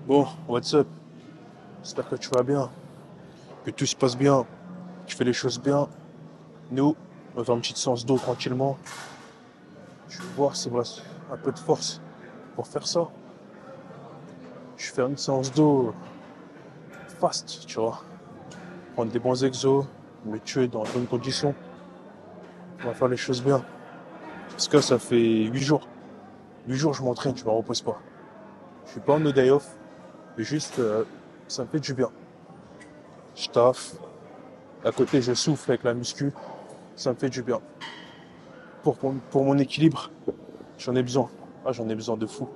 Bon, what's up? J'espère que tu vas bien, que tout se passe bien, que tu fais les choses bien. Nous, on va faire une petite séance d'eau tranquillement. Je vais voir s'il me reste un peu de force pour faire ça. Je vais faire une séance d'eau fast, tu vois. Prendre des bons exos, me tuer dans de bonnes conditions. On va faire les choses bien. Parce que ça fait 8 jours. 8 jours, je m'entraîne, je me repose pas. Je suis pas en no day off, mais juste, ça me fait du bien. Je taffe. À côté, je souffle avec la muscu. Ça me fait du bien. Pour mon équilibre, j'en ai besoin. Ah, j'en ai besoin de fou.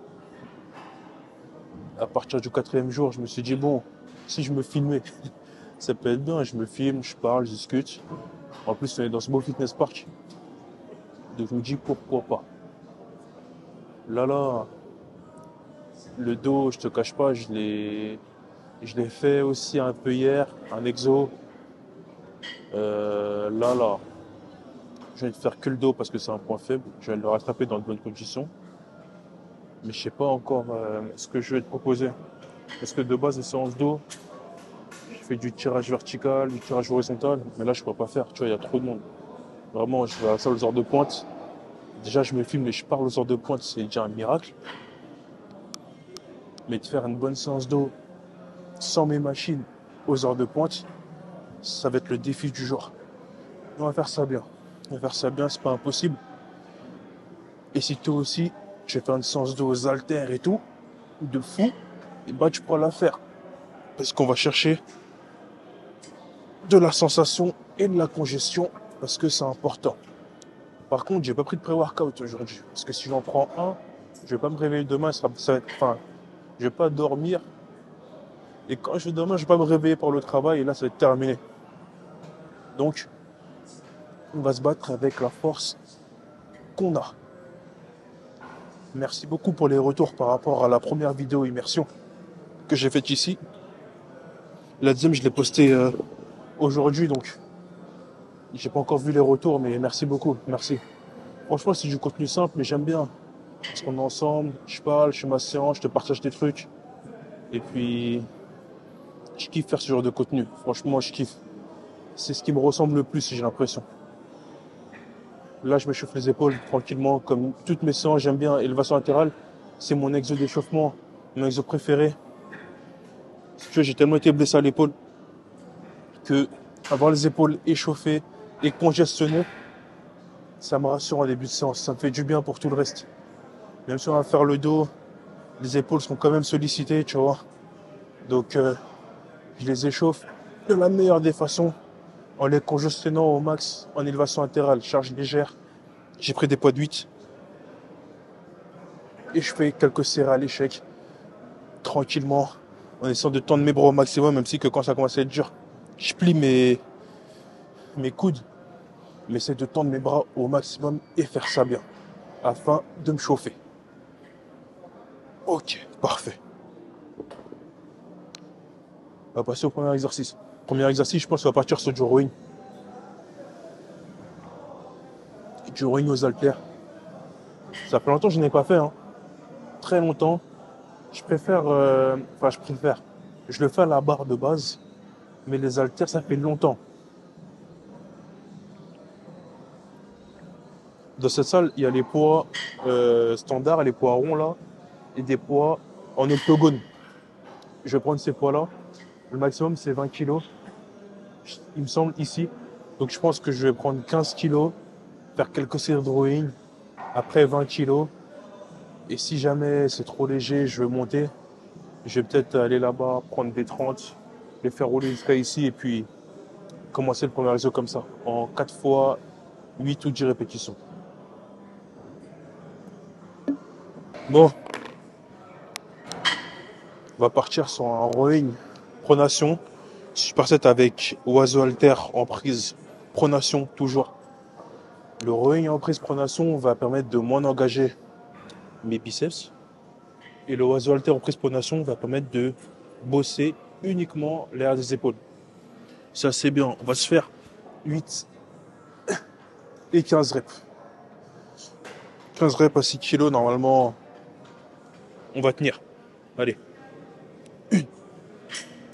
À partir du quatrième jour, je me suis dit, bon, si je me filmais, ça peut être bien. Je me filme, je parle, je discute. En plus, on est dans ce beau fitness park. Donc, je me dis, pourquoi pas. Là, le dos, je te cache pas, je l'ai fait aussi un peu hier, un exo. Là, je vais faire que le dos parce que c'est un point faible. Je vais le rattraper dans de bonnes conditions. Mais je sais pas encore ce que je vais te proposer. Parce que de base, les séances dos, je fais du tirage vertical, du tirage horizontal, mais là je pourrais pas faire, tu vois, il y a trop de monde. Vraiment, je vais à la salle aux heures de pointe. Déjà, je me filme et je parle aux heures de pointe, c'est déjà un miracle. Mais de faire une bonne séance d'eau sans mes machines aux heures de pointe, ça va être le défi du jour. On va faire ça bien. On va faire ça bien, c'est pas impossible. Et si toi aussi, je vais faire une séance d'eau aux haltères et tout, de fou, et bah tu pourras la faire. Parce qu'on va chercher de la sensation et de la congestion, parce que c'est important. Par contre, j'ai pas pris de pré-workout aujourd'hui. Parce que si j'en prends un, je vais pas me réveiller demain, ça va être, enfin, je vais pas dormir. Et quand je vais dormir, je vais pas me réveiller pour le travail et là, ça va être terminé. Donc, on va se battre avec la force qu'on a. Merci beaucoup pour les retours par rapport à la première vidéo immersion que j'ai faite ici. La deuxième, je l'ai postée aujourd'hui, donc j'ai pas encore vu les retours, mais merci beaucoup, merci. Franchement, c'est du contenu simple, mais j'aime bien. Parce qu'on est ensemble, je parle, je fais ma séance, je te partage des trucs. Et puis, je kiffe faire ce genre de contenu. Franchement, je kiffe. C'est ce qui me ressemble le plus, j'ai l'impression. Là, je m'échauffe les épaules tranquillement, comme toutes mes séances, j'aime bien. Élévation latérale, c'est mon exo d'échauffement, mon exo préféré. Si tu vois, j'ai tellement été blessé à l'épaule que avoir les épaules échauffées et congestionnées, ça me rassure en début de séance. Ça me fait du bien pour tout le reste. Même si on va faire le dos, les épaules seront quand même sollicitées, tu vois. Donc, je les échauffe de la meilleure des façons en les congestionnant au max en élévation latérale, charge légère. J'ai pris des poids de 8 et je fais quelques séries à l'échec tranquillement en essayant de tendre mes bras au maximum, même si que quand ça commence à être dur, je plie mes coudes, mais j'essaie de tendre mes bras au maximum et faire ça bien afin de me chauffer. Ok, parfait. On va passer au premier exercice. Premier exercice, je pense qu'on va partir sur du rowing. Du rowing aux haltères. Ça fait longtemps que je n'ai pas fait, hein. Très longtemps. Je préfère. Je le fais à la barre de base, mais les haltères, ça fait longtemps. Dans cette salle, il y a les poids standards, les poids ronds là, et des poids en octogone. Je vais prendre ces poids-là. Le maximum, c'est 20 kilos, il me semble, ici. Donc je pense que je vais prendre 15 kilos, faire quelques séries de rowing, après 20 kilos. Et si jamais c'est trop léger, je vais monter. Je vais peut-être aller là-bas, prendre des 30, les faire rouler jusqu'à ici, et puis commencer le premier réseau comme ça, en 4 fois 8 ou 10 répétitions. Bon, on va partir sur un rowing pronation. Superset avec oiseau alter en prise pronation toujours. Le rowing en prise pronation va permettre de moins engager mes biceps. Et le oiseau alter en prise pronation va permettre de bosser uniquement l'air des épaules. Ça c'est bien. On va se faire 8 et 15 reps. 15 reps à 6 kilos normalement. On va tenir. Allez.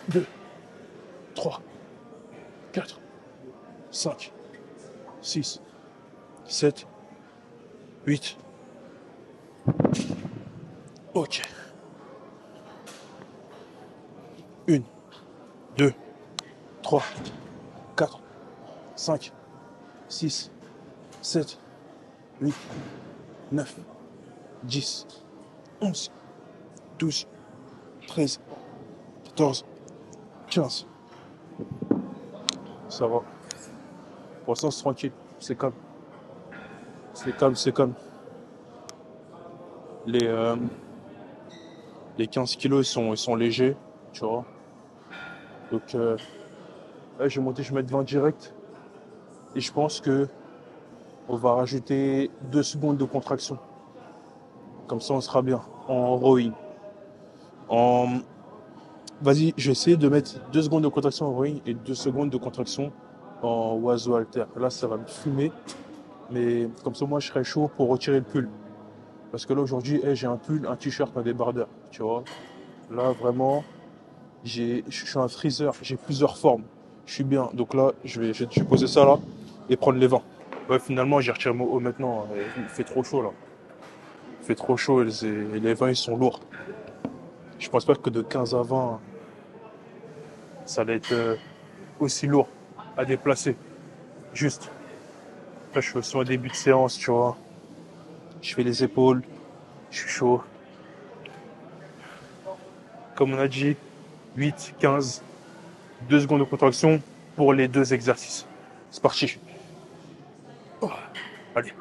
2, 3, 4, 5, 6, 7, 8. Ok. 1, 2, 3, 4, 5, 6, 7, 8, 9, 10, 11, 12, 13, 14, 15. Ça va. Pour l'instant, c'est tranquille. C'est calme. C'est calme, c'est calme. Les, euh, les 15 kilos, ils sont légers, tu vois. Donc, là, je vais mettre 20 direct. Et je pense que on va rajouter 2 secondes de contraction. Comme ça, on sera bien. En rowing. En... Vas-y, je vais essayer de mettre 2 secondes de contraction en rowing et 2 secondes de contraction en oiseau halter. Là, ça va me fumer. Mais comme ça, moi, je serai chaud pour retirer le pull. Parce que là, aujourd'hui, j'ai un pull, un t-shirt, un débardeur. Tu vois. Là, vraiment, je suis un freezer. J'ai plusieurs formes. Je suis bien. Donc là, je vais poser ça là et prendre les vents. Ouais, finalement, j'ai retiré mon haut maintenant. Il fait trop chaud là. Il fait trop chaud et les vents, ils sont lourds. Je pense pas que de 15 à 20, ça allait être aussi lourd à déplacer. Juste. Là, je suis aussi en début de séance, tu vois. Je fais les épaules. Je suis chaud. Comme on a dit, 8, 15, 2 secondes de contraction pour les 2 exercices. C'est parti. Oh, allez.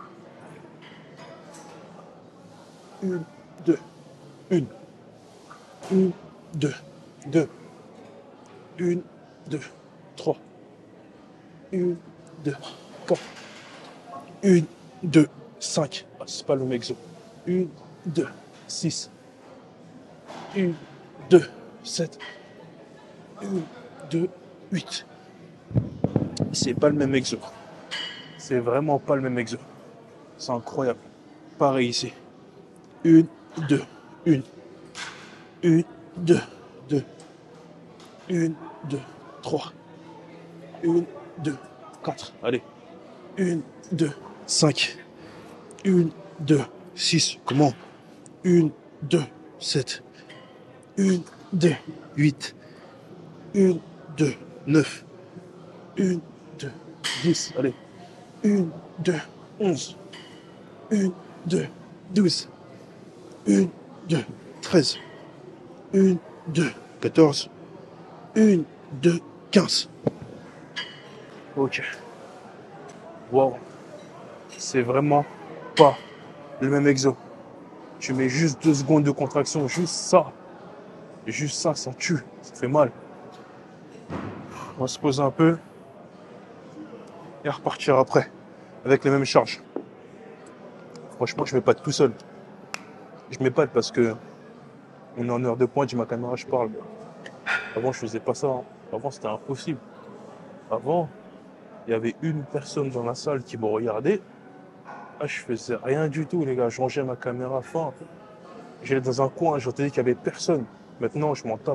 1, 2, 1, 1, 2, 2, 1, 2, 3, 1, 2, 4, 1, 2, 5. Ah, c'est pas le même exo. 1, 2, 6, 1, 2, 7, 1, 2, 8. C'est pas le même exo. C'est vraiment pas le même exo. C'est incroyable. Pareil ici. 1, 2, 1, 1, 2, 2, 1, 2, 3, 1, 2, 4. Allez. 1, 2, 5, 1, 2, 6. Comment? 1, 2, 7, 1, 2, 8, 1, 2, 9, 1, 2, 10. Allez. 1, 2, 11, 1, 2, 12, 1, 2, 13, 1, 2, 14, 1, 2, 15. Ok. Wow. C'est vraiment pas le même exo. Tu mets juste 2 secondes de contraction, juste ça. Et juste ça, ça tue. Ça fait mal. On va se poser un peu et repartir après. Avec les mêmes charges. Franchement, je mets pas tout seul. Je mets pas parce que on est en heure de pointe, j'ai ma caméra, je parle. Avant, je faisais pas ça. Hein. Avant, c'était impossible. Avant, il y avait une personne dans la salle qui me regardait. Ah, je faisais rien du tout, les gars. Je rangeais ma caméra fin. J'allais dans un coin, j'entendais qu'il y avait personne. Maintenant, je m'en tape.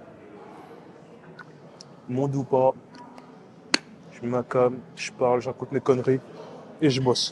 Monde ou pas, je mets ma cam, je parle, j'écoute mes conneries et je bosse.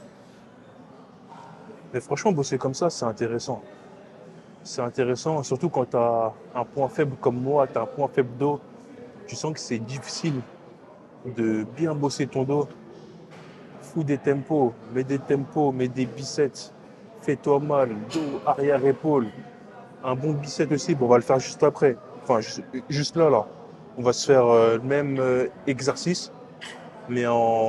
Mais franchement, bosser comme ça, c'est intéressant. C'est intéressant, surtout quand tu as un point faible comme moi, tu as un point faible dos. Tu sens que c'est difficile de bien bosser ton dos. Fous des tempos, mets des biceps. Fais-toi mal, dos, arrière, épaule. Un bon bicep aussi, bon, on va le faire juste après. Enfin, juste là, là. On va se faire le même exercice, mais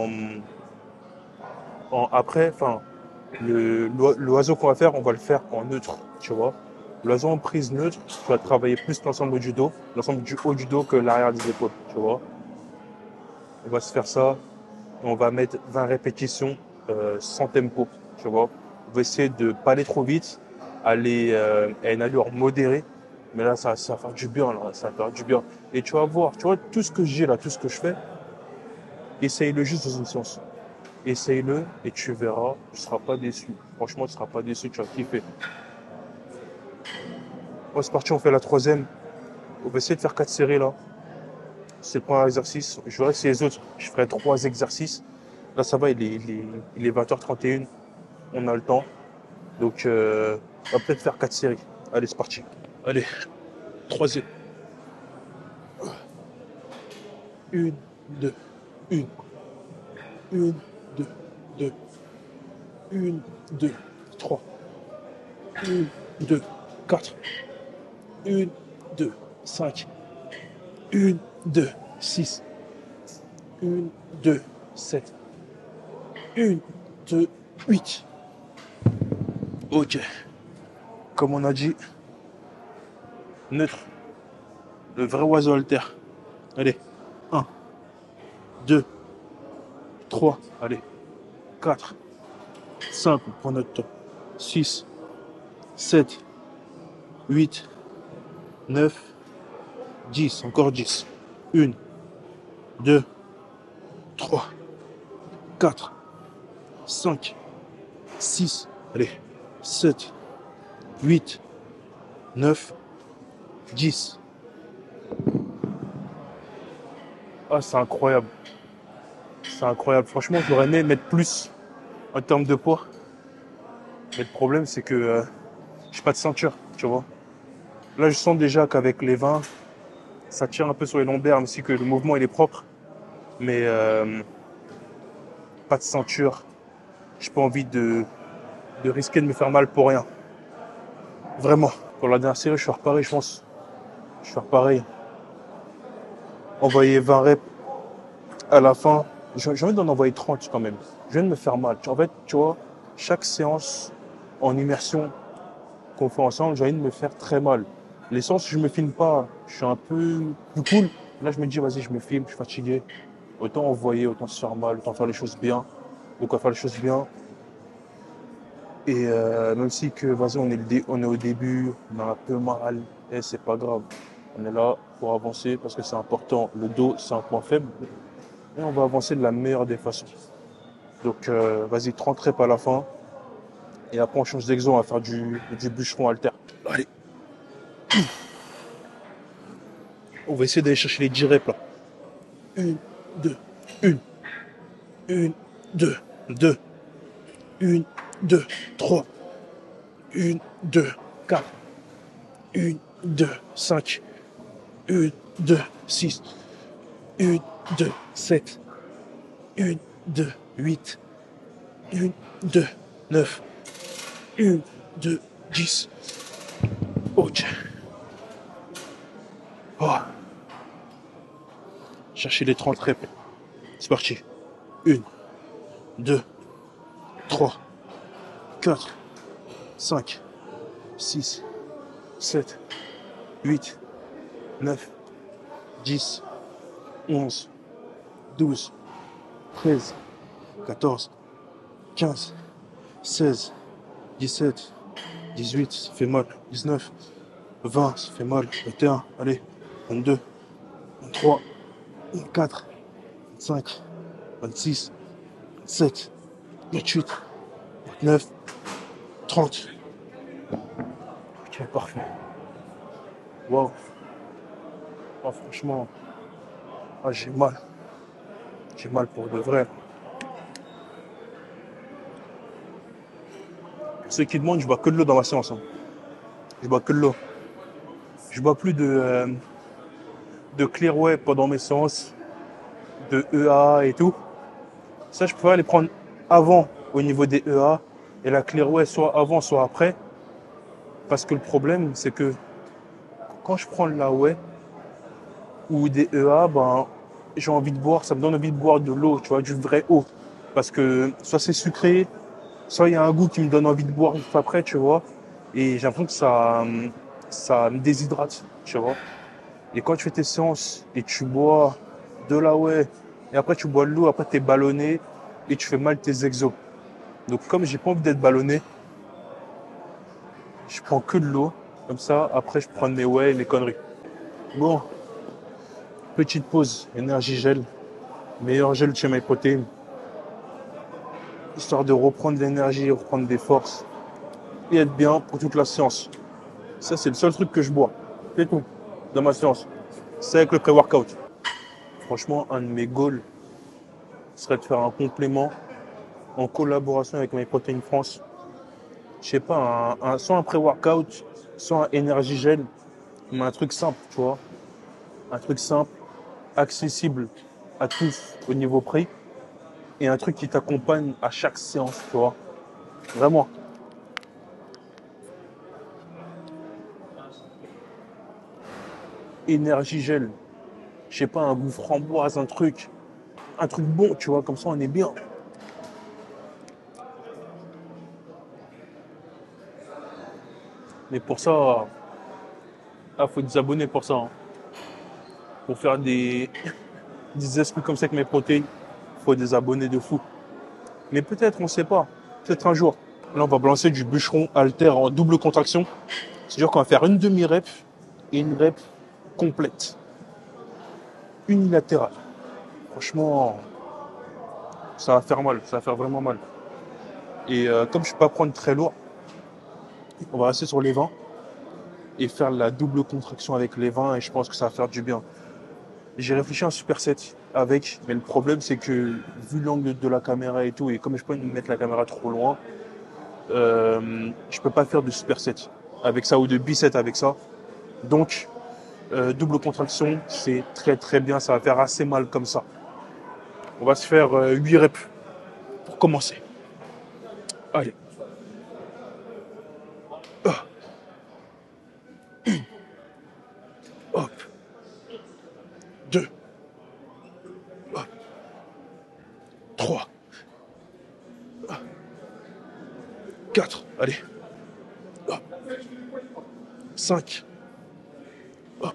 après, enfin, l'oiseau qu'on va faire, on va le faire en neutre, tu vois. L'oiseau en prise neutre, tu vas travailler plus l'ensemble du dos, l'ensemble du haut du dos que l'arrière des épaules, tu vois. On va se faire ça, on va mettre 20 répétitions sans tempo, tu vois. On va essayer de pas aller trop vite, aller à une allure modérée, mais là, ça va faire du bien, là, ça va faire du bien. Et tu vas voir, tu vois, tout ce que j'ai là, tout ce que je fais, essaye-le juste dans une séance. Essaye-le et tu verras, tu ne seras pas déçu. Franchement, tu ne seras pas déçu, tu vas kiffer. Bon, c'est parti, on fait la troisième. On va essayer de faire 4 séries là. C'est le premier exercice. Je verrai si les autres, je ferai 3 exercices. Là, ça va, il est 20h31. On a le temps. Donc, on va peut-être faire 4 séries. Allez, c'est parti. Allez, troisième. Une, deux, une. Une, deux, deux. Une, deux, trois. Une, deux, quatre. Une, deux, cinq. Une, deux, six. Une, deux, sept. Une, deux, huit. Ok. Comme on a dit, neutre. Le vrai oiseau alter. Allez. Un, deux, trois. Allez. Quatre, cinq. On prend notre temps. Six, sept, huit, neuf, 10. Encore 10. Une, deux, trois, quatre, cinq, six. Allez. Sept, huit, neuf, 10. Ah, c'est incroyable. C'est incroyable. Franchement, j'aurais aimé mettre plus en termes de poids. Mais le problème, c'est que j'ai pas de ceinture, tu vois. Là, je sens déjà qu'avec les 20, ça tire un peu sur les lombaires, même si que le mouvement, il est propre. Mais pas de ceinture. J'ai pas envie de risquer de me faire mal pour rien. Vraiment. Pour la dernière série, je vais faire pareil, je pense. Je vais faire pareil. Envoyer 20 reps à la fin. J'ai envie d'en envoyer 30 quand même. Je viens de me faire mal. En fait, tu vois, chaque séance en immersion qu'on fait ensemble, j'ai envie de me faire très mal. Les séances, je me filme pas. Je suis un peu plus cool. Là, je me dis, vas-y, je me filme, je suis fatigué. Autant envoyer, autant se faire mal, autant faire les choses bien. Donc, on va faire les choses bien. Et même si que, vas-y, on est au début, on a un peu mal, et c'est pas grave. On est là pour avancer parce que c'est important. Le dos, c'est un point faible. Et on va avancer de la meilleure des façons. Donc, vas-y, 30 reps à la fin. Et après, on change d'exo, on va faire du bûcheron halter. Allez. On va essayer d'aller chercher les 10 reps là. Une, deux, une, deux, deux, une, deux, trois, une, deux, quatre, une, deux, cinq, une, deux, six, une, deux, sept, une, deux, huit, une, deux, neuf, une, deux, 10. Ok. Oh. Chercher les 30 reps. C'est parti. Une, deux, trois, quatre, cinq, six, sept, huit, neuf, 10, 11, 12, 13, 14, 15, 16, 17, 18, ça fait mal. 19, 20, ça fait mal. 21, allez. 22, 23, 24, 25, 26, 27, 28, 29, 30. Ok, parfait. Wow. Ah, franchement, j'ai mal. J'ai mal pour de vrai. Pour ceux qui demandent, je bois que de l'eau dans ma séance. Je bois que de l'eau. Je bois plus de Clearway pendant mes séances, de EA et tout. Ça, je préfère les prendre avant au niveau des EA et la Clearway soit avant, soit après. Parce que le problème, c'est que quand je prends la whey ou des EA, ben, j'ai envie de boire, ça me donne envie de boire de l'eau, tu vois, du vrai eau. Parce que soit c'est sucré, soit il y a un goût qui me donne envie de boire une fois après, tu vois. Et j'ai l'impression que ça me déshydrate, tu vois. Et quand tu fais tes séances et tu bois de la whey, et après tu bois de l'eau, après tu es ballonné et tu fais mal tes exos. Donc comme j'ai pas envie d'être ballonné, je prends que de l'eau. Comme ça, après je prends mes whey et mes conneries. Bon, petite pause, énergie gel. Meilleur gel chez MyProtein. Histoire de reprendre de l'énergie, reprendre des forces et être bien pour toute la séance. Ça, c'est le seul truc que je bois. C'est tout. dans ma séance. C'est avec le pré-workout. Franchement, un de mes goals serait de faire un complément en collaboration avec MyProtein France. Je sais pas, soit un pré-workout, soit un énergie gel, mais un truc simple, tu vois. Un truc simple, accessible à tous au niveau prix, et un truc qui t'accompagne à chaque séance, tu vois. Vraiment. Énergie gel, je sais pas, un goût framboise, un truc bon, tu vois, comme ça on est bien. Mais pour ça, faut des abonnés pour ça, hein. Pour faire des esprits comme ça avec mes protéines, faut des abonnés de fou. Mais peut-être, on sait pas. Peut-être un jour. Là, on va balancer du bûcheron halter en double contraction. C'est-à-dire qu'on va faire une demi-rep et une rep complète. Unilatérale. Franchement, ça va faire mal. Ça va faire vraiment mal. Et comme je ne peux pas prendre très lourd, on va rester sur les 20 et faire la double contraction avec les 20 et je pense que ça va faire du bien. J'ai réfléchi à un superset avec, mais le problème c'est que vu l'angle de la caméra et tout, et comme je peux mettre la caméra trop loin, je peux pas faire de superset avec ça ou de biset avec ça. Donc, double contraction, c'est très très bien, ça va faire assez mal comme ça. On va se faire 8 reps pour commencer. Allez. Ah. Hop. 2. Hop. 3. 4. Allez. Hop. 5. Hop.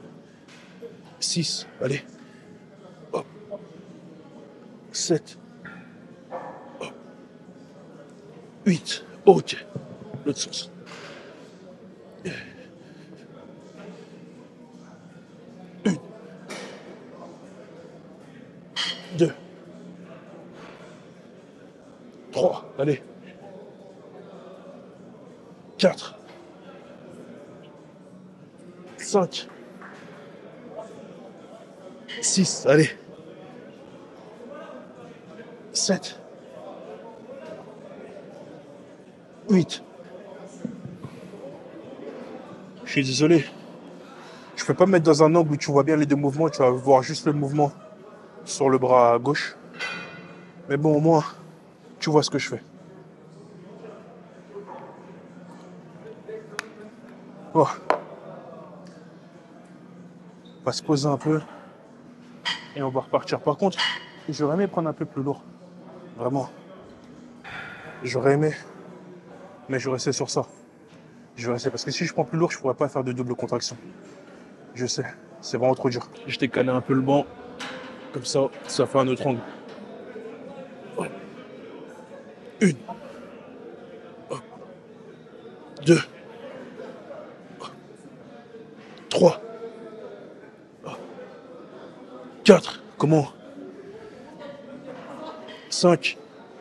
6. Allez. Hop. 7. Hop. 8. Ok. L'autre sens. 1. 2. 3. Allez. 4. 5. 6. Allez. 7. 8. Je suis désolé. Je peux pas me mettre dans un angle où tu vois bien les deux mouvements. Tu vas voir juste le mouvement sur le bras gauche. Mais bon, au moins, tu vois ce que je fais. Bon. On va se poser un peu et on va repartir. Par contre, j'aurais aimé prendre un peu plus lourd. Vraiment. J'aurais aimé. Mais je vais rester sur ça. Je vais rester parce que si je prends plus lourd, je pourrais pas faire de double contraction. Je sais. C'est vraiment trop dur. Je t'ai calé un peu le banc. Comme ça, ça fait un autre angle. 1. 2. 3. 4. Comment? 5.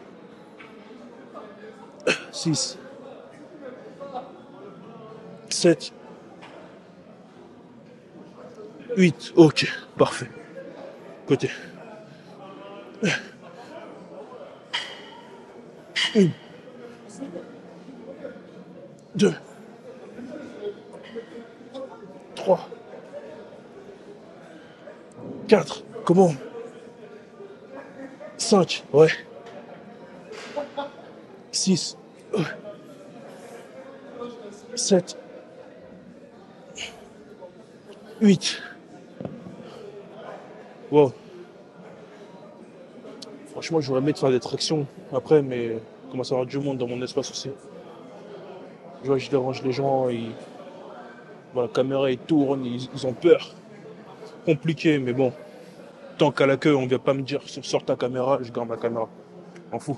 6. 7. 8. Ok. Parfait. Côté. 1. 2. 3. 4. Comment? 5. Ouais. 6. 7. 8. Wow. Franchement, j'aurais aimé de faire des tractions après, mais il commence à y avoir du monde dans mon espace aussi. Je vois, je dérange les gens, bon, la caméra ils tournent, ils ont peur. Compliqué, mais bon. Tant qu'à la queue, on vient pas me dire sors ta caméra, je garde ma caméra. M'en fous.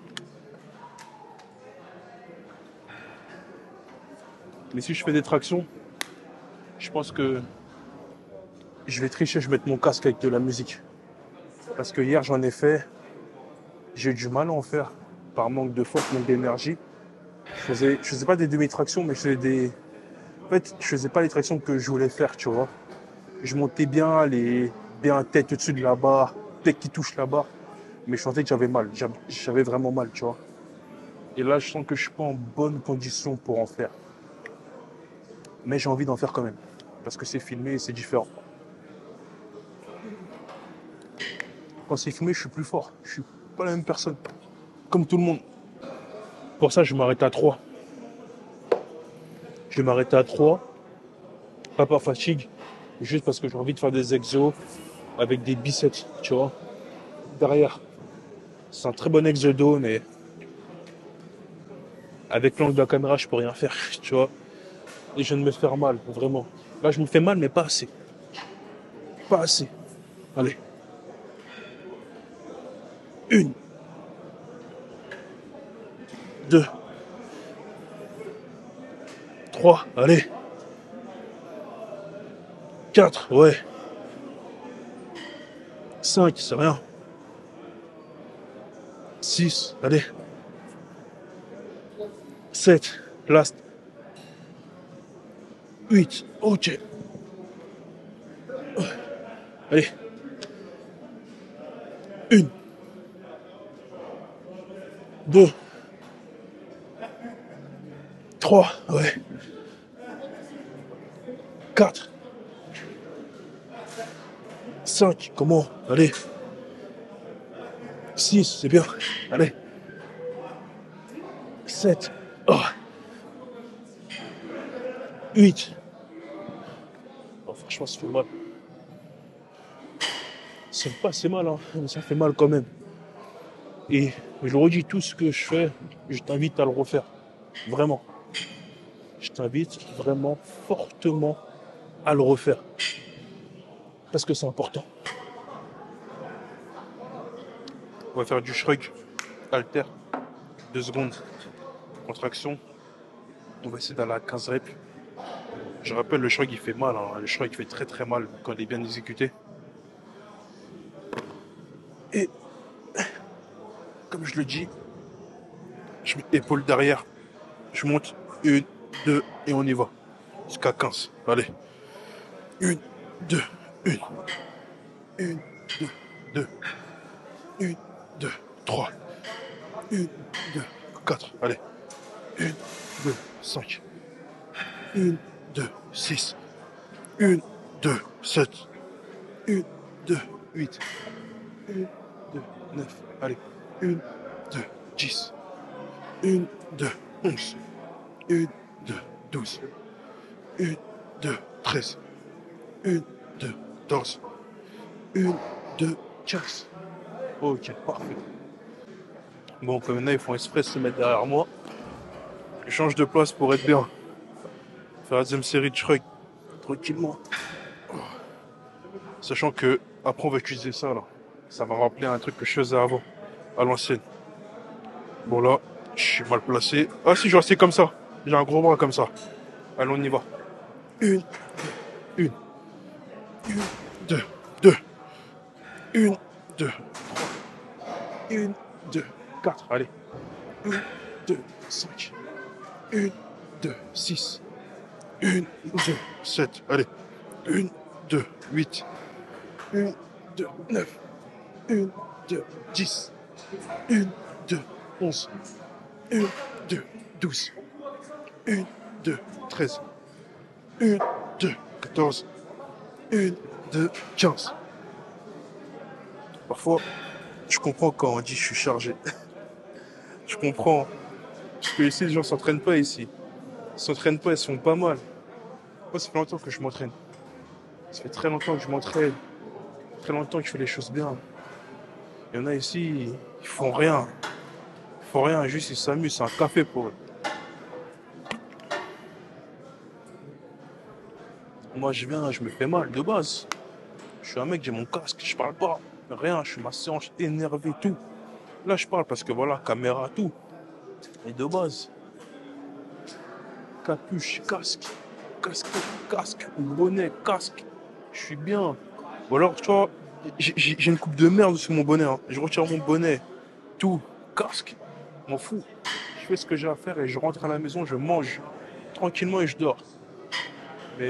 Mais si je fais des tractions, je pense que je vais tricher, je vais mettre mon casque avec de la musique. Parce que hier j'en ai fait, j'ai eu du mal à en faire. Par manque de force, manque d'énergie. Je faisais pas des demi-tractions, mais je faisais En fait, je faisais pas les tractions que je voulais faire, tu vois. Je montais bien, bien tête au-dessus de la barre, tête qui touche la barre. Mais je sentais que j'avais mal. J'avais vraiment mal, tu vois. Et là, je sens que je suis pas en bonne condition pour en faire. Mais j'ai envie d'en faire quand même. Parce que c'est filmé et c'est différent. Quand c'est filmé, je suis plus fort. Je suis pas la même personne. Comme tout le monde. Pour ça, je m'arrête à 3. Je vais m'arrêter à 3. Pas par fatigue. Juste parce que j'ai envie de faire des exos avec des biceps, tu vois. Derrière. C'est un très bon exo dos, mais avec l'angle de la caméra, je peux rien faire, tu vois. Et je viens de me faire mal, vraiment. Là, je me fais mal, mais pas assez. Pas assez. Allez. 1, 2, 3, allez. 4, ouais. 5, c'est rien. 6, allez. 7, last. 8, ok. Allez. 1, 2, 3, ouais. 4, 5, comment? Allez. 6, c'est bien. Allez. 7, oh. 8. Oh, franchement, ça fait mal. C'est pas assez mal, hein, mais ça fait mal quand même. Et je redis, tout ce que je fais, je t'invite à le refaire. Vraiment. Je t'invite vraiment fortement à le refaire. Parce que c'est important. On va faire du shrug, halter, 2 secondes, contraction. On va essayer d'aller à 15 reps. Je rappelle, le shrug il fait mal, hein. Le shrug il fait très très mal quand il est bien exécuté. Et comme je le dis, je mets épaule derrière, je monte, 1, 2 et on y va. Jusqu'à 15. Allez. 1, 2, 1. 1, 2, 2. 1, 2, 3. 1, 2, 4. Allez. 1, 2, 5. 1, 2, 6. 1, 2, 7. 1, 2, 8. 1, 2, 9. Allez. 1, 2, 10. 1, 2, 11. 1, 2, 12. 1, 2, 13. 1, 2, 14. 1, 2, 15. Ok, parfait. Bon, comme maintenant ils font exprès de se mettre derrière moi. Je change de place pour être bien. Faire la deuxième série de shrug tranquillement. Sachant que après on va utiliser ça là. Ça va rappeler un truc que je faisais avant, à l'ancienne. Bon là, je suis mal placé. Ah si, je vais rester comme ça. J'ai un gros bras comme ça. Allez, on y va. 1, 1, 2, 2. 1, 2, 3. 1, 2, 4. Allez. 1, 2, 5. 1, 2, 6. 1, 2, 7. Allez. 1, 2, 8. 1, 2, 9. 1, 2, 10. 1, 2, 11. 1, 2, 12. 1, 2, 13. 1, 2, 14. 1, 2, 15. Parfois, je comprends quand on dit je suis chargé. Je comprends. Parce que ici, les gens s'entraînent pas ici. Ils s'entraînent pas, ils sont pas mal. Moi, ça fait longtemps que je m'entraîne. Ça fait très longtemps que je m'entraîne. Très longtemps que je fais les choses bien. Il y en a ici, ils font rien. Ils font rien, juste ils s'amusent, c'est un café pour eux. Moi, je viens, je me fais mal de base. Je suis un mec, j'ai mon casque, je parle pas. Rien, je suis ma séance énervé, tout. Là, je parle parce que voilà, caméra, tout. Et de base, capuche, casque, casque, casque, bonnet, casque. Je suis bien. Ou alors, tu vois, j'ai une coupe de merde sur mon bonnet. Hein. Je retire mon bonnet, tout, casque. M'en fous. Je fais ce que j'ai à faire et je rentre à la maison, je mange tranquillement et je dors. Mais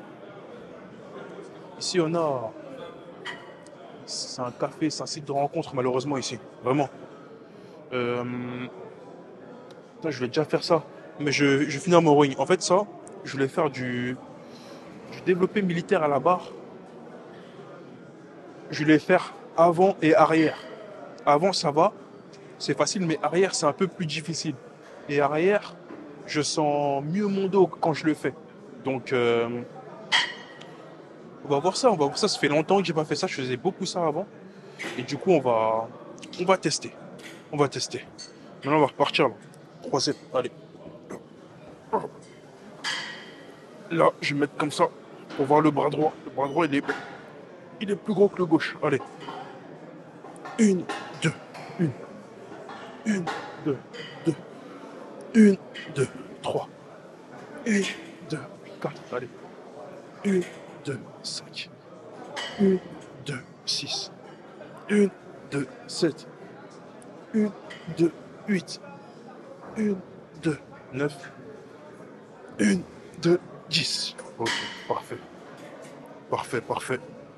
ici, on a... C'est un café, c'est un site de rencontre, malheureusement, ici. Vraiment. Euh, Putain, je vais déjà faire ça. Mais je vais finir mon rowing. En fait, ça, je voulais faire du développé militaire à la barre. Je voulais faire avant et arrière. Avant, ça va, c'est facile, mais arrière, c'est un peu plus difficile. Et arrière, je sens mieux mon dos quand je le fais. Donc, on va voir ça, on va voir ça. Ça fait longtemps que j'ai pas fait ça, je faisais beaucoup ça avant. Et du coup, on va tester. On va tester. Maintenant, on va repartir là. 3-7, allez. Là, je vais mettre comme ça pour voir le bras droit. Le bras droit, il est plus gros que le gauche. Allez. Une, deux, une, deux, deux, une, deux, trois, une, deux, quatre, allez. Une, deux, cinq, une, deux, six, une, deux, sept, une, deux, huit, une, deux, neuf, une, deux, 10. Ok, parfait. Parfait, parfait.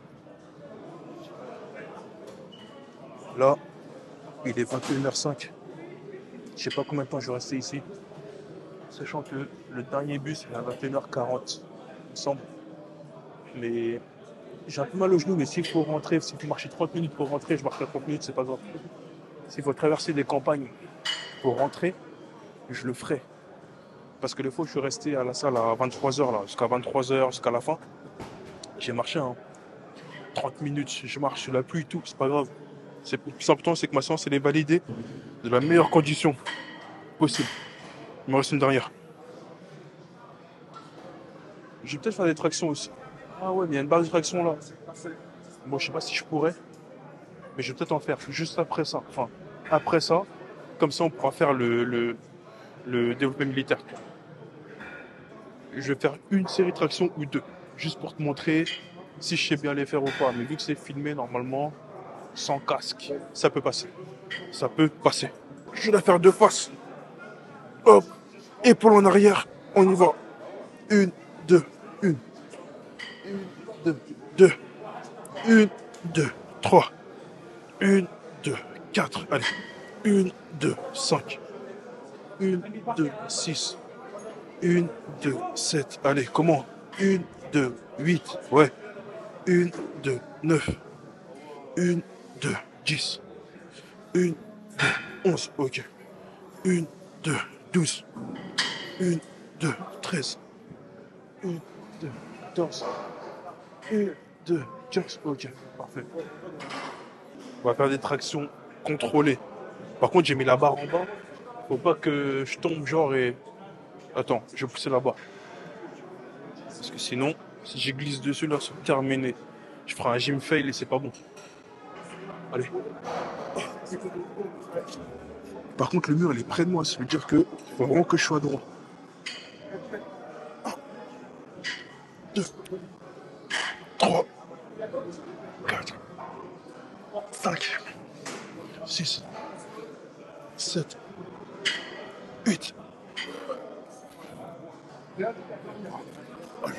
Là, il est 21h05. Je sais pas combien de temps je vais rester ici. Sachant que le dernier bus est à 21h40, il me semble. Mais j'ai un peu mal au genou, mais s'il faut rentrer, s'il faut marcher 30 minutes pour rentrer, je marcherai 30 minutes, c'est pas grave. S'il faut traverser des campagnes pour rentrer, je le ferai. Parce que des fois, je suis resté à la salle à 23h, là, jusqu'à 23h, jusqu'à la fin. J'ai marché, hein, 30 minutes, je marche sur la pluie et tout, c'est pas grave. Le plus important, c'est que ma séance, elle est validée de la meilleure condition possible. Il me reste une dernière. Je vais peut-être faire des tractions aussi. Ah ouais, mais il y a une barre de traction là. Bon, je sais pas si je pourrais, mais je vais peut-être en faire juste après ça. Enfin, après ça, comme ça, on pourra faire le développé militaire. Je vais faire une série de tractions ou deux, juste pour te montrer si je sais bien les faire ou pas. Mais vu que c'est filmé, normalement, sans casque, ça peut passer. Ça peut passer. Je vais la faire deux faces. Hop, épaule en arrière, on y va. Une, deux, une, deux, deux, une, deux, trois, une, deux, quatre, allez. Une, deux, cinq, une, deux, six, une, deux, sept, allez, comment? Une, deux, huit, ouais. Une, deux, neuf, une, deux, 10, une, deux, 11, ok. Une, deux, 12, une, deux, 13, une, deux, 14, une, deux, 15, ok, parfait. On va faire des tractions contrôlées. Par contre, j'ai mis la barre en bas. Faut pas que je tombe genre et... Attends, je vais pousser la barre. Parce que sinon, si je glisse dessus, là, c'est terminé. Je ferai un gym fail et c'est pas bon. Allez. Par contre, le mur, il est près de moi. Ça veut dire que faut vraiment que je sois droit. 2, 3, 4, 5, 6, 7, 8. Allez.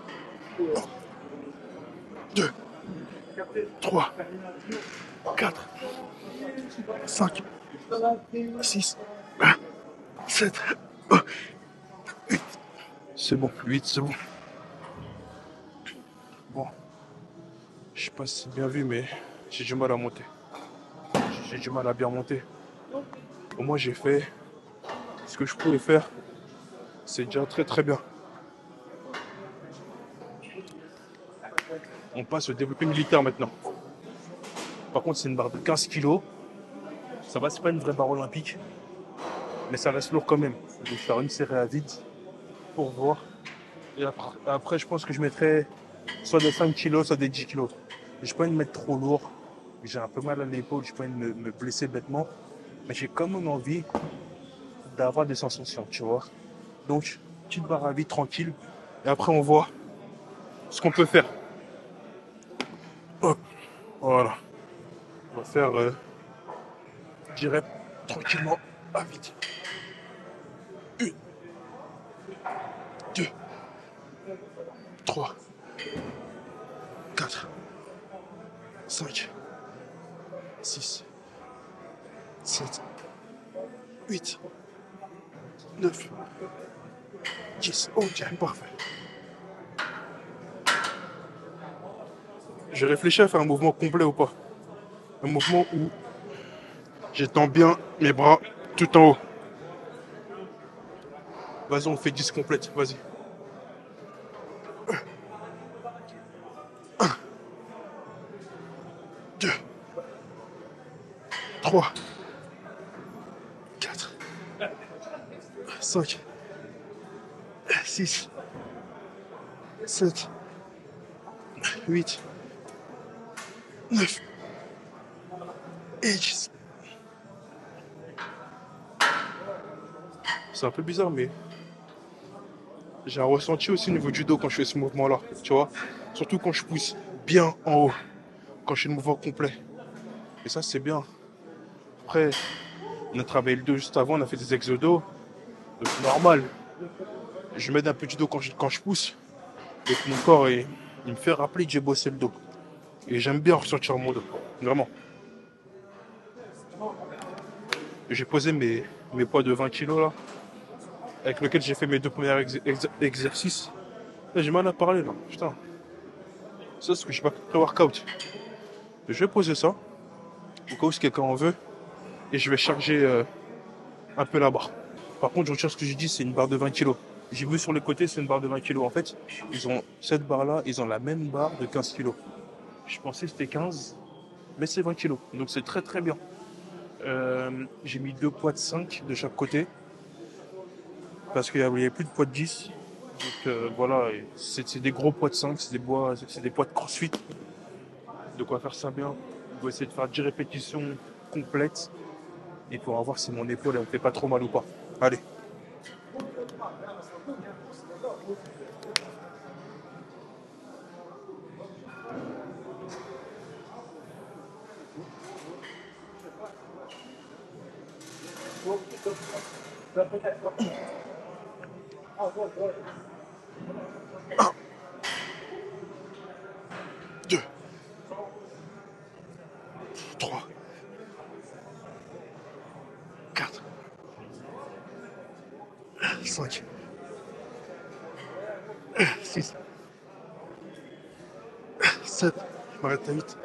2, 3, 4, 5, 6, 7, 8. C'est bon, 8, c'est bon. Bon, je sais pas si c'est bien vu, mais j'ai du mal à monter. J'ai du mal à bien monter. Au moins, j'ai fait ce que je pouvais faire. C'est déjà très très bien. On passe au développé militaire maintenant. Par contre, c'est une barre de 15 kilos. Ça va, c'est pas une vraie barre olympique. Mais ça reste lourd quand même. Je vais faire une série à vide pour voir. Et après, je pense que je mettrai soit des 5 kilos, soit des 10 kilos. J'ai pas envie de mettre trop lourd. J'ai un peu mal à l'épaule, j'ai pas envie de me blesser bêtement. Mais j'ai quand même envie d'avoir des sensations, tu vois. Donc, petite barre à vide tranquille. Et après, on voit ce qu'on peut faire. Hop, voilà. On va faire, je dirais, tranquillement à vide. Une, deux, 3, 4, 5, 6, 7, 8, 9, 10. Ok, parfait. Je réfléchis à faire un mouvement complet ou pas. Un mouvement où j'étends bien mes bras tout en haut. Vas-y, on fait 10 complètes. Vas-y. 2, 3, 4, 5, 6, 7, 8, 9 et 10. C'est un peu bizarre, mais j'ai un ressenti aussi au niveau du dos quand je fais ce mouvement-là, tu vois. Surtout quand je pousse bien en haut, quand je fais le mouvement complet. Et ça, c'est bien. Après, on a travaillé le dos juste avant, on a fait des exodos. Donc, c'est normal. Je mets un peu du dos quand je pousse. Donc, mon corps, il me fait rappeler que j'ai bossé le dos. Et j'aime bien ressentir mon dos. Vraiment. J'ai posé mes poids de 20 kilos là, avec lequel j'ai fait mes deux premiers exercices. Là, j'ai mal à parler là. Putain. Ça, c'est que je pas pré-workout. Je vais poser ça, au cas où si quelqu'un en veut. Et je vais charger un peu la barre. Par contre, je retiens ce que j'ai dit, c'est une barre de 20 kilos. J'ai vu sur les côtés, c'est une barre de 20 kilos. En fait, ils ont cette barre-là, ils ont la même barre de 15 kilos. Je pensais que c'était 15, mais c'est 20 kilos. Donc c'est très très bien. J'ai mis deux poids de 5 de chaque côté, parce qu'il n'y avait plus de poids de 10. Donc voilà, c'est des gros poids de 5, c'est des poids de crossfit. De quoi faire ça bien. On va essayer de faire 10 répétitions complètes. Et pour voir si mon épaule elle me fait pas trop mal ou pas. Allez. Un, 2, 3, 4, 5, 6, 7. Je m'arrête à 8.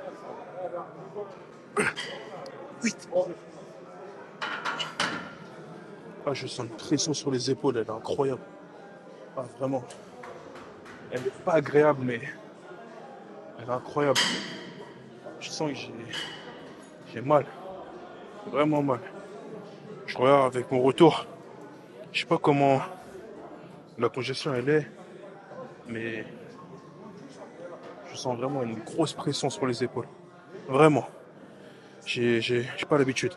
8. Ah, je sens une pression sur les épaules, elle est incroyable. Ah, vraiment. Elle n'est pas agréable, mais elle est incroyable. Je sens que j'ai mal. Vraiment mal. Je regarde avec mon retour. Je sais pas comment la congestion elle est, mais je sens vraiment une grosse pression sur les épaules. Vraiment. J'ai pas l'habitude.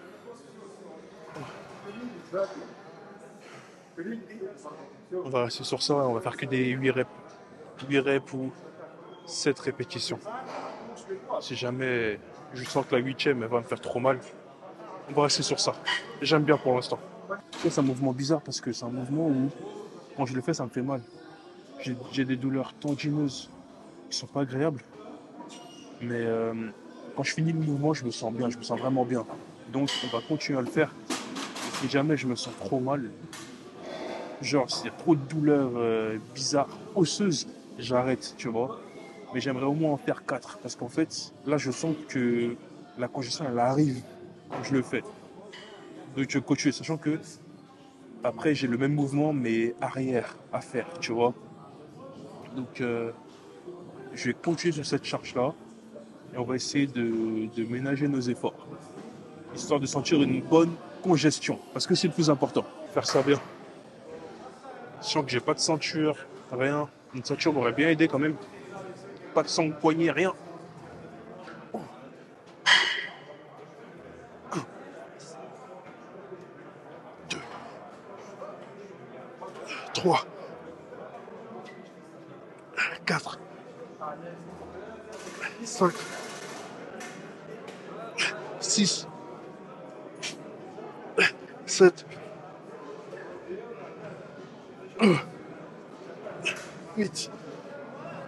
On va rester sur ça, on va faire que des 8 reps ou 7 répétitions. Si jamais je sens que la huitième elle va me faire trop mal, on va rester sur ça. J'aime bien pour l'instant. C'est un mouvement bizarre parce que c'est un mouvement où quand je le fais ça me fait mal. J'ai des douleurs tendineuses qui sont pas agréables. Mais quand je finis le mouvement, je me sens bien, je me sens vraiment bien. Donc on va continuer à le faire. Et si jamais je me sens trop mal, genre s'il y a trop de douleurs bizarres, osseuses, j'arrête, tu vois. Mais j'aimerais au moins en faire 4. Parce qu'en fait, là je sens que la congestion elle arrive quand je le fais. Donc je continue, sachant que après j'ai le même mouvement mais arrière à faire, tu vois. Donc je vais continuer sur cette charge-là. Et on va essayer de ménager nos efforts, histoire de sentir une bonne congestion, parce que c'est le plus important. Faire ça bien. Sachant que j'ai pas de ceinture, rien. Une ceinture m'aurait bien aidé quand même. Pas de sang poignet, rien. 2, 3, 4, 5, 6, 7, 8,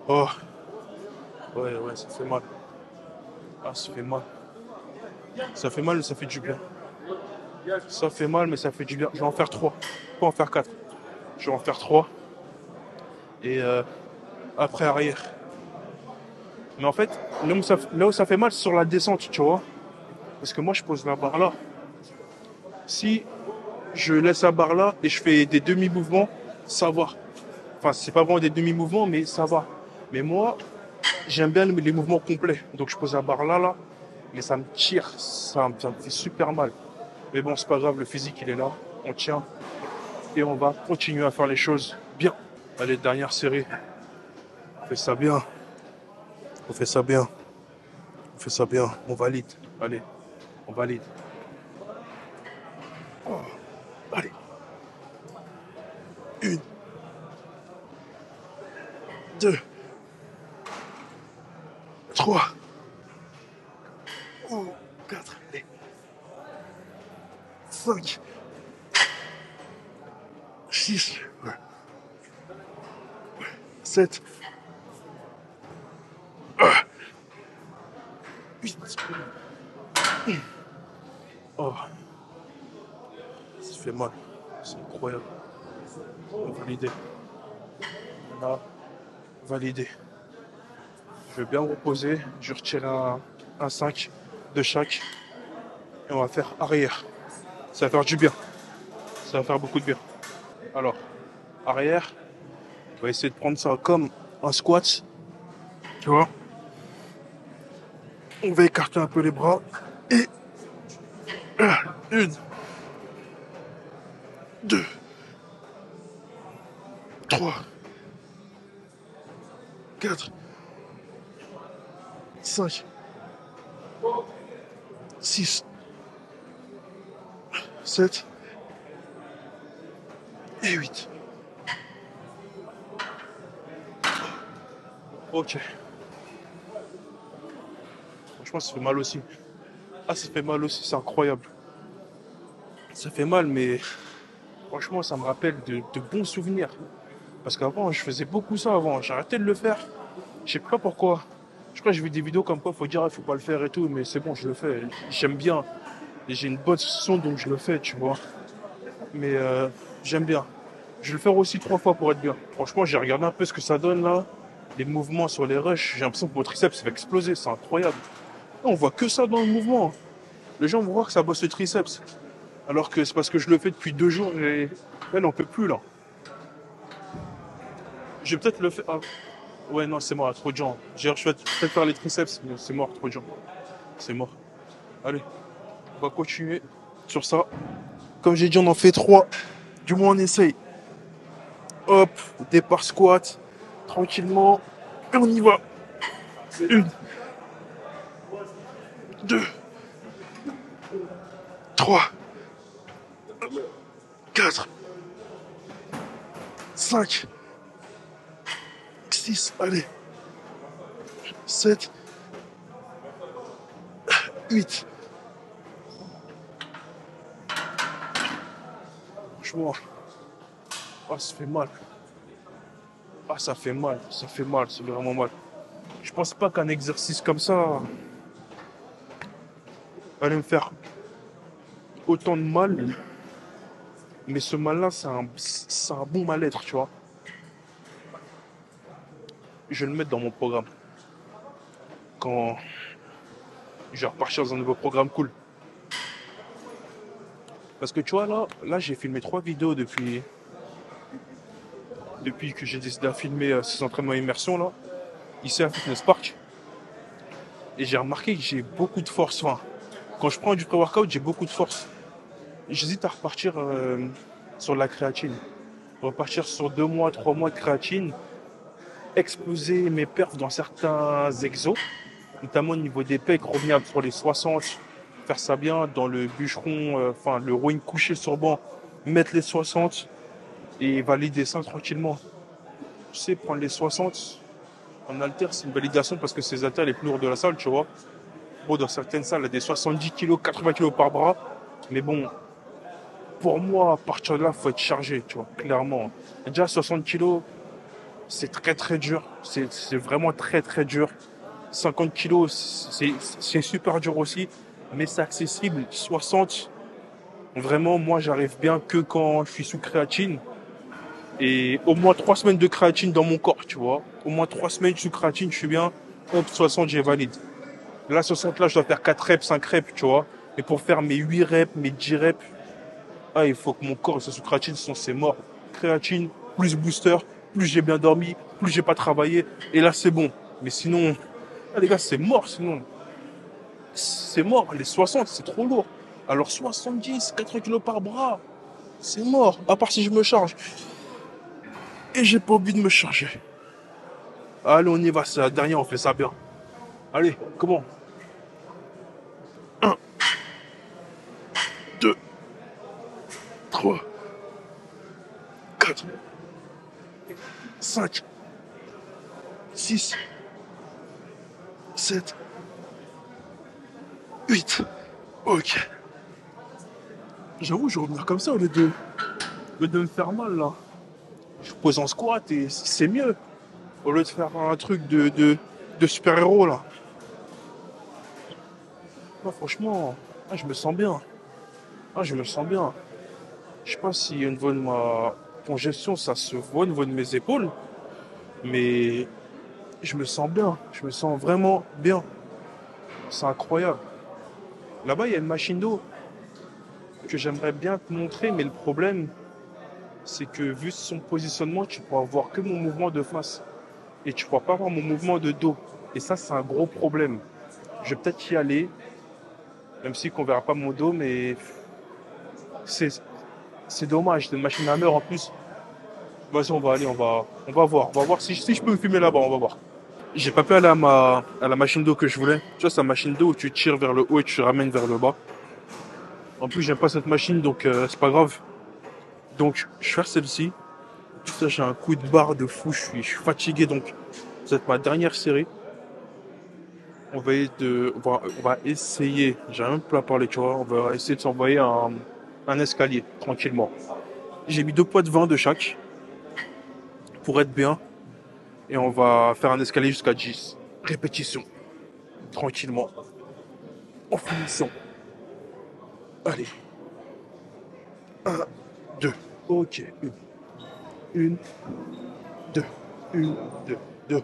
Oh, ouais, ouais, ça fait mal. Ah, ça fait mal. Ça fait mal, mais ça fait du bien. Ça fait mal, mais ça fait du bien. Je vais en faire trois. Pas en faire quatre. Je vais en faire trois. Et après arrière. Mais en fait, là où ça fait mal, c'est sur la descente, tu vois. Parce que moi, je pose la barre là. Si je laisse la barre là et je fais des demi-mouvements, ça va. Enfin, c'est pas vraiment des demi-mouvements, mais ça va. Mais moi, j'aime bien les mouvements complets. Donc je pose la barre là, là. Mais ça me tire. Ça me fait super mal. Mais bon, c'est pas grave, le physique, il est là. On tient. Et on va continuer à faire les choses bien. Allez, dernière série. On fait ça bien. On fait ça bien. On fait ça bien. On valide. Allez, on valide. Oh, allez. Une, deux, trois, quatre, allez. Cinq, six, sept, huit. Oh, ça fait mal. C'est incroyable. On a validé. On a validé. Je vais bien me reposer. Je retire un 5 de chaque. Et on va faire arrière. Ça va faire du bien. Ça va faire beaucoup de bien. Alors, arrière. On va essayer de prendre ça comme un squat. Tu vois. On va écarter un peu les bras. Et une, deux, trois, quatre, cinq, six, sept et huit. Ok. Franchement, ça fait mal aussi. Ah, ça fait mal aussi, c'est incroyable. Ça fait mal, mais franchement, ça me rappelle de bons souvenirs. Parce qu'avant, je faisais beaucoup ça avant. J'ai arrêté de le faire. Je sais pas pourquoi. Je crois que j'ai vu des vidéos comme quoi faut dire il faut pas le faire et tout, mais c'est bon, je le fais. J'aime bien. Et j'ai une bonne sensation, donc je le fais, tu vois. Mais j'aime bien. Je vais le faire aussi 3 fois pour être bien. Franchement, j'ai regardé un peu ce que ça donne là. Les mouvements sur les rushs, j'ai l'impression que mon triceps va exploser, c'est incroyable. On voit que ça dans le mouvement. Les gens vont voir que ça bosse le triceps. Alors que c'est parce que je le fais depuis 2 jours et elle n'en peut plus là. Je vais peut-être le faire. Ah. Ouais, non, c'est mort, trop de gens. Je vais peut-être faire les triceps, mais c'est mort, trop de gens. C'est mort. Allez, on va continuer sur ça. Comme j'ai dit, on en fait 3. Du moins, on essaye. Hop, départ squat, tranquillement. Et on y va. Une, deux, trois, quatre, cinq, six, allez. Sept, huit. Franchement, ah, ça fait mal. Ah, ça fait mal, c'est vraiment mal. Je pense pas qu'un exercice comme ça allait me faire autant de mal. Mais ce mal-là, c'est un bon mal-être, tu vois. Je vais le mettre dans mon programme. Quand je vais repartir dans un nouveau programme cool. Parce que tu vois, là j'ai filmé 3 vidéos depuis que j'ai décidé de filmer ces entraînements immersion, là, ici à Fitness Park. Et j'ai remarqué que j'ai beaucoup de force. Enfin, quand je prends du pré-workout, j'ai beaucoup de force. J'hésite à repartir sur la créatine. Repartir sur 2 mois, 3 mois de créatine. Exploser mes perfs dans certains exos. Notamment au niveau des pecs, revenir sur les 60. Faire ça bien dans le bûcheron, enfin le rowing couché sur banc. Mettre les 60 et valider ça tranquillement. Tu sais, prendre les 60 en halter, c'est une validation parce que c'est les haltères les plus lourds de la salle, tu vois. Bon, dans certaines salles, il y a des 70 kilos, 80 kilos par bras. Mais bon, pour moi, à partir de là, il faut être chargé, tu vois, clairement. Déjà, 60 kilos, c'est très très dur. C'est vraiment très très dur. 50 kilos, c'est super dur aussi, mais c'est accessible. 60, vraiment, moi, j'arrive bien que quand je suis sous créatine. Et au moins 3 semaines de créatine dans mon corps, tu vois. Au moins 3 semaines sous créatine, je suis bien. Hop, 60, j'ai valide. Là, 60, là, je dois faire 4 reps, 5 reps, tu vois. Et pour faire mes 8 reps, mes 10 reps, ah, il faut que mon corps soit sous créatine, sinon c'est mort. Créatine, plus booster, plus j'ai bien dormi, plus j'ai pas travaillé. Et là, c'est bon. Mais sinon, ah, les gars, c'est mort, sinon. C'est mort. Les 60, c'est trop lourd. Alors 70, 80 kilos par bras, c'est mort. À part si je me charge. Et j'ai pas envie de me charger. Allez, on y va, c'est la dernière, on fait ça bien. Allez, comment? 1, 2, 3, 4, 5, 6, 7, 8. Ok. J'avoue, je vais revenir comme ça au lieu de me faire mal là. Je pose en squat et c'est mieux. Au lieu de faire un truc de super-héros là. Non, franchement, ah, je me sens bien. Ah, je me sens bien. Je sais pas si au niveau de ma congestion, ça se voit au niveau de mes épaules, mais je me sens bien. Je me sens vraiment bien. C'est incroyable. Là-bas, il y a une machine d'eau que j'aimerais bien te montrer, mais le problème, c'est que vu son positionnement, tu pourras voir que mon mouvement de face et tu pourras pas voir mon mouvement de dos. Et ça, c'est un gros problème. Je vais peut-être y aller, même si qu'on verra pas mon dos, mais c'est c'est dommage. C'est une machine à meurtre en plus. Vas-y, on va aller, on va voir. On va voir si je peux me filmer là-bas, on va voir. J'ai pas pu aller à la machine d'eau que je voulais. Tu vois, c'est la machine d'eau où tu tires vers le haut et tu ramènes vers le bas. En plus, j'aime pas cette machine, donc c'est pas grave. Donc, je vais faire celle-ci. Tout ça, j'ai un coup de barre de fou. Je suis fatigué, donc ça va être ma dernière série. On va essayer. J'ai même pas parlé, tu vois. On va essayer de s'envoyer un escalier tranquillement. J'ai mis 2 poids de 20 de chaque pour être bien. Et on va faire un escalier jusqu'à 10 répétitions. Tranquillement. En finissant. Allez. Un, deux. Ok. Une, deux. Une, deux, deux.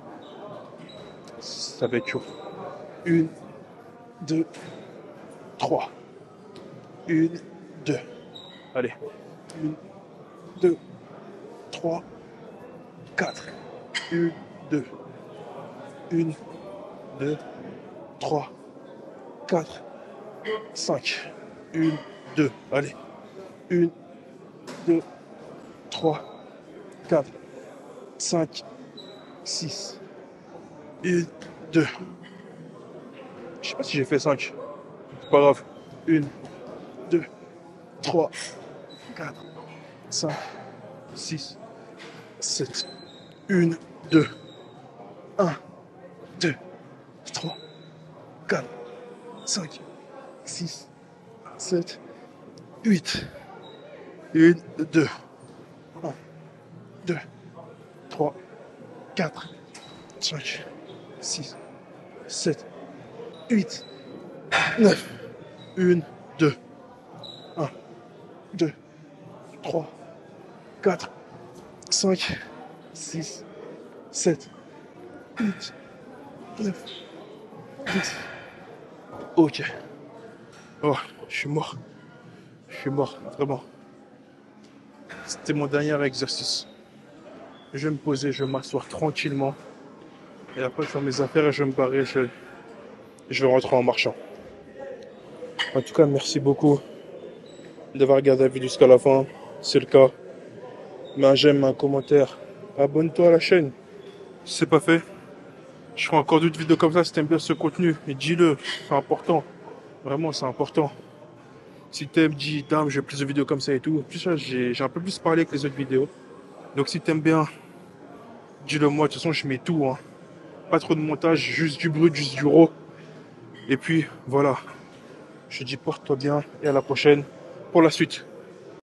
Ça va être chaud. Une, deux, trois. Une, deux. Allez. Une, deux, trois, quatre. Une, deux. Une, deux, trois, quatre, cinq. Une, deux. Allez. Une, deux, trois, quatre, cinq, six. Une, deux. Je sais pas si j'ai fait 5. C'est pas grave. Une, deux, trois, quatre, cinq, six, sept. Une, deux. Un, deux, trois, quatre, cinq, six, sept, huit. Une, deux. Un, deux, trois, quatre, cinq, six, sept, huit, neuf. Une, deux. Un, deux, trois, quatre, cinq, six, sept, huit, neuf, 10. Ok. Oh, je suis mort. Je suis mort, vraiment. C'était mon dernier exercice. Je vais me poser, je vais m'asseoir tranquillement. Et après, je vais faire mes affaires et je vais me barrer. Je vais rentrer en marchant. En tout cas, merci beaucoup d'avoir regardé la vidéo jusqu'à la fin. C'est le cas. Mets un j'aime, un commentaire. Abonne-toi à la chaîne. Si c'est pas fait, je ferai encore d'autres vidéos comme ça si t'aimes bien ce contenu. Et dis-le, c'est important. Vraiment, c'est important. Si t'aimes, dis, dame, j'ai plus de vidéos comme ça et tout. En plus, j'ai un peu plus parlé que les autres vidéos. Donc si t'aimes bien, dis-le moi. De toute façon, je mets tout, hein. Pas trop de montage, juste du brut, juste du raw. Et puis, voilà. Je te dis porte-toi bien et à la prochaine pour la suite.